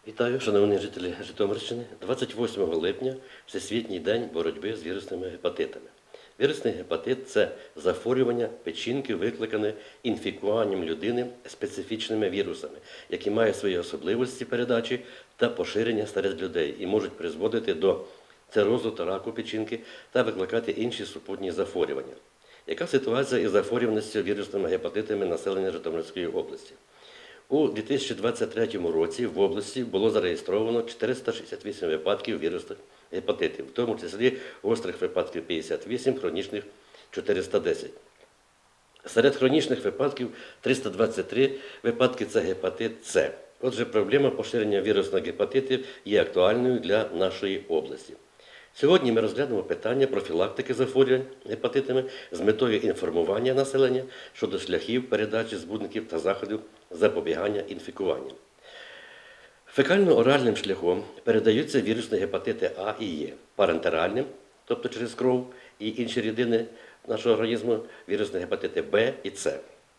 Вітаю, шановні жителі Житомирщини. 28 липня – Всесвітній день боротьби з вірусними гепатитами. Вірусний гепатит – це захворювання печінки, викликане інфікуванням людини специфічними вірусами, які мають свої особливості передачі та поширення серед людей і можуть призводити до цирозу та раку печінки та викликати інші супутні захворювання. Яка ситуація із захворюваністю вірусними гепатитами населення Житомирської області? У 2023 році в області було зареєстровано 468 випадків вірусних гепатитів, в тому числі гострих випадків 58, хронічних 410. Серед хронічних випадків 323 випадки – це гепатит С. Отже, проблема поширення вірусних гепатитів є актуальною для нашої області. Сьогодні ми розглянемо питання профілактики захворювань гепатитами з метою інформування населення щодо шляхів передачі збудників та заходів запобігання інфікуванням. Фекально-оральним шляхом передаються вірусні гепатити А і Е, парентеральним, тобто через кров і інші рідини нашого організму, вірусні гепатити Б і С.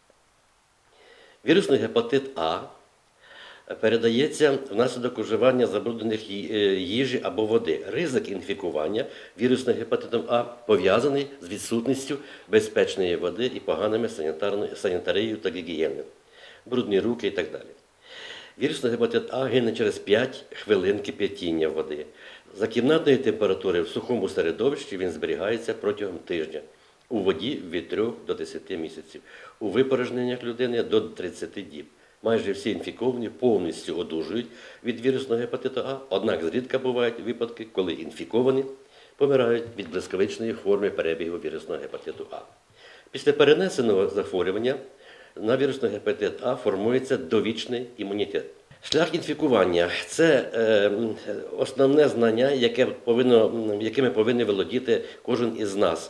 Вірусний гепатит А передається внаслідок вживання забруднених їжі або води. Ризик інфікування вірусним гепатитом А пов'язаний з відсутністю безпечної води і поганими санітарією та гігієною, брудні руки і так далі. Вірусний гепатит А гине через 5 хвилин кип'ятіння води. За кімнатної температури в сухому середовищі він зберігається протягом тижня. У воді від 3 до 10 місяців. У випорожненнях людини до 30 діб. Майже всі інфіковані повністю одужують від вірусного гепатиту А, однак зрідка бувають випадки, коли інфіковані помирають від блискавичної форми перебігу вірусного гепатиту А. Після перенесеного захворювання на вірусний гепатит А формується довічний імунітет. Шлях інфікування – це основне знання, якими повинен володіти кожен із нас.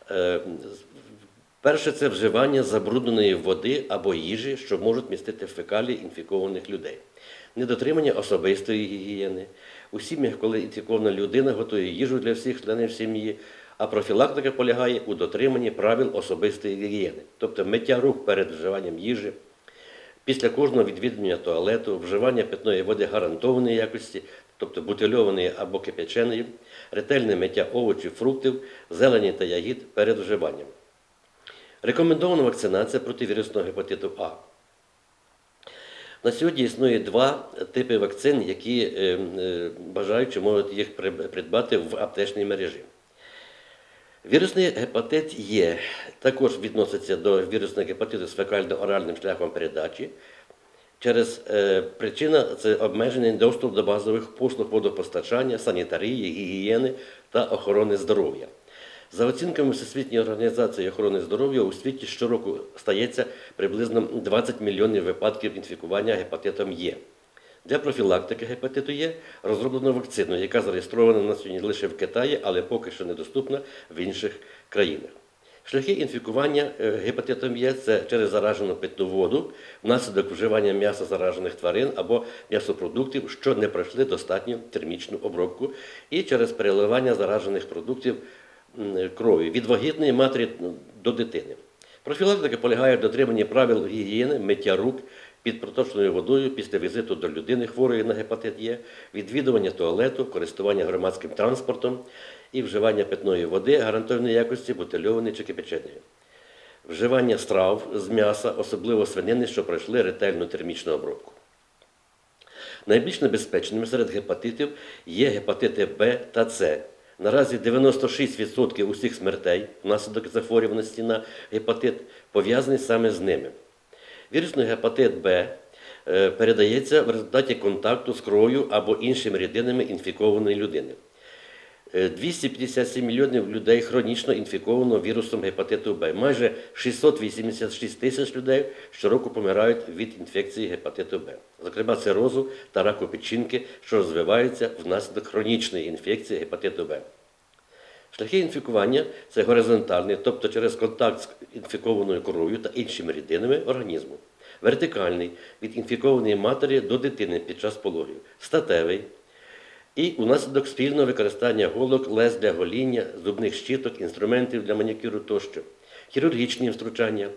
Перше – це вживання забрудненої води або їжі, що можуть містити фекалії інфікованих людей. Недотримання особистої гігієни. У сім'ях, коли інфікована людина готує їжу для всіх членів сім'ї, а профілактика полягає у дотриманні правил особистої гігієни, тобто миття рук перед вживанням їжі, після кожного відвідування туалету, вживання питної води гарантованої якості, тобто бутильованої або кип'яченої, ретельне миття овочів, фруктів, зелені та ягід перед вживанням. Рекомендована вакцинація проти вірусного гепатиту А. На сьогодні існує 2 типи вакцин, які бажаючі можуть їх придбати в аптечній мережі. Вірусний гепатит Е також відноситься до вірусного гепатиту з фекально-оральним шляхом передачі. Причина – це обмежений доступ до базових послуг водопостачання, санітарії, гігієни та охорони здоров'я. За оцінками Всесвітньої організації охорони здоров'я, у світі щороку стається приблизно 20 мільйонів випадків інфікування гепатитом Е. Для профілактики гепатиту Е розроблено вакцину, яка зареєстрована на сьогодні лише в Китаї, але поки що недоступна в інших країнах. Шляхи інфікування гепатитом Е – це через заражену питну воду, внаслідок вживання м'яса заражених тварин або м'ясопродуктів, що не пройшли достатню термічну обробку, і через переливання заражених продуктів крові від вагітної матері до дитини. Профілактика полягає в дотриманні правил гігієни, миття рук під проточною водою після візиту до людини, хворої на гепатит Е, відвідування туалету, користування громадським транспортом і вживання питної води гарантованої якості, бутильованої чи кипяченої. Вживання страв з м'яса, особливо свинини, що пройшли ретельну термічну обробку. Найбільш небезпечними серед гепатитів є гепатити Б та С. Наразі 96% усіх смертей внаслідок захворюваності на гепатит пов'язані саме з ними. Вірусний гепатит Б передається в результаті контакту з кров'ю або іншими рідинами інфікованої людини. 257 мільйонів людей хронічно інфіковано вірусом гепатиту Б. Майже 686 тисяч людей щороку помирають від інфекції гепатиту Б. Зокрема, цирозу та раку печінки, що розвиваються внаслідок хронічної інфекції гепатиту Б. Шляхи інфікування – це горизонтальний, тобто через контакт з інфікованою кров'ю та іншими рідинами організму. Вертикальний – від інфікованої матері до дитини під час пологів. Статевий – і унаслідок спільного використання голок, лез для гоління, зубних щіток, інструментів для манікюру тощо. Хірургічні втручання,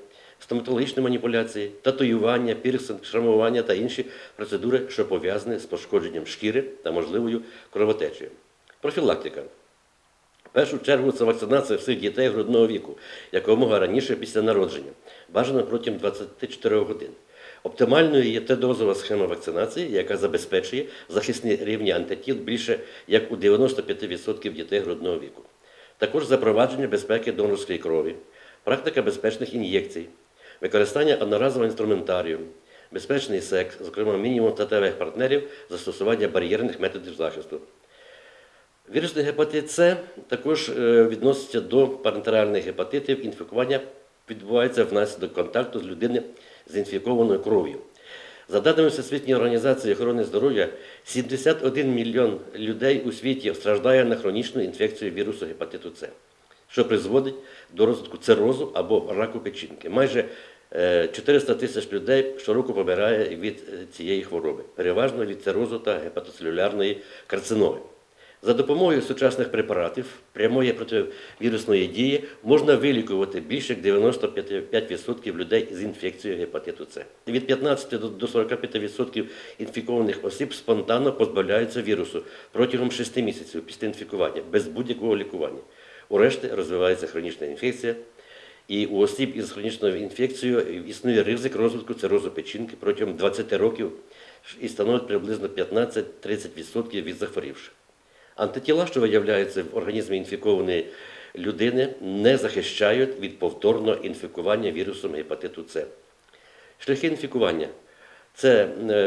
стоматологічні маніпуляції, татуювання, пірсинг, шрамування та інші процедури, що пов'язані з пошкодженням шкіри та можливою кровотечею. Профілактика. В першу чергу це вакцинація всіх дітей грудного віку, якомога раніше після народження, бажано протягом 24 годин. Оптимальною є Т-дозова схема вакцинації, яка забезпечує захисні рівні антитіл більше як у 95% дітей грудного віку. Також запровадження безпеки донорської крові, практика безпечних ін'єкцій, використання одноразового інструментарію, безпечний секс, зокрема мінімум статевих партнерів, застосування бар'єрних методів захисту. Вірусний гепатит С також відноситься до парентеральних гепатитів. Інфікування відбувається внаслідок контакту з людиною з інфікованою кров'ю. За даними Всесвітньої організації охорони здоров'я, 71 мільйон людей у світі страждає на хронічну інфекцію вірусу гепатиту С, що призводить до розвитку цирозу або раку печінки. Майже 400 тисяч людей щороку помирає від цієї хвороби, переважно від цирозу та гепатоцелюлярної карциноми. За допомогою сучасних препаратів прямої противірусної дії можна вилікувати більше як 95% людей з інфекцією гепатиту С. Від 15 до 45% інфікованих осіб спонтанно позбавляються вірусу протягом 6 місяців після інфікування, без будь-якого лікування. Урешті розвивається хронічна інфекція, і у осіб із хронічною інфекцією існує ризик розвитку цирозу печінки протягом 20 років і становить приблизно 15-30% від захворівших. Антитіла, що виявляються в організмі інфікованої людини, не захищають від повторного інфікування вірусом гепатиту С. Шляхи інфікування – це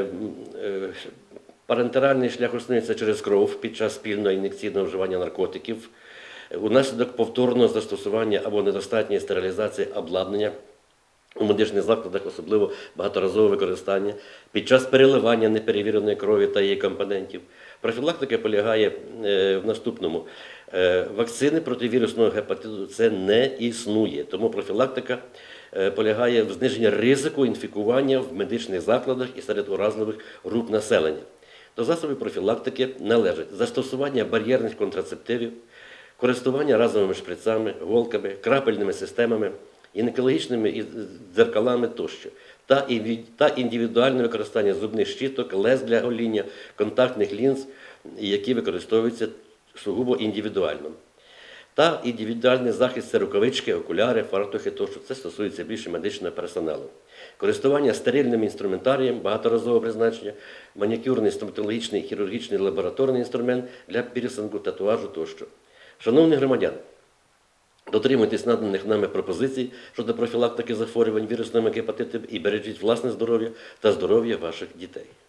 парентеральний шлях основний – це через кров під час спільного ін'єкційного вживання наркотиків, унаслідок повторного застосування або недостатньої стерилізації обладнання у медичних закладах, особливо багаторазове використання, під час переливання неперевіреної крові та її компонентів. Профілактика полягає в наступному. Вакцини проти вірусного гепатиту С не існує, тому профілактика полягає в зниженні ризику інфікування в медичних закладах і серед уразливих груп населення. До засобів профілактики належать застосування бар'єрних контрацептивів, користування разовими шприцами, голками, крапельними системами, гінекологічними дзеркалами тощо, та індивідуальне використання зубних щіток, лез для гоління, контактних лінз, які використовуються сугубо індивідуально. Та індивідуальний захист – це рукавички, окуляри, фартухи тощо. Це стосується більше медичного персоналу. Користування стерильним інструментарієм багаторазового призначення, манікюрний, стоматологічний, хірургічний, лабораторний інструмент для пірсингу, татуажу тощо. Шановні громадяни, дотримуйтесь наданих нами пропозицій щодо профілактики захворювань вірусними гепатитами і бережіть власне здоров'я та здоров'я ваших дітей.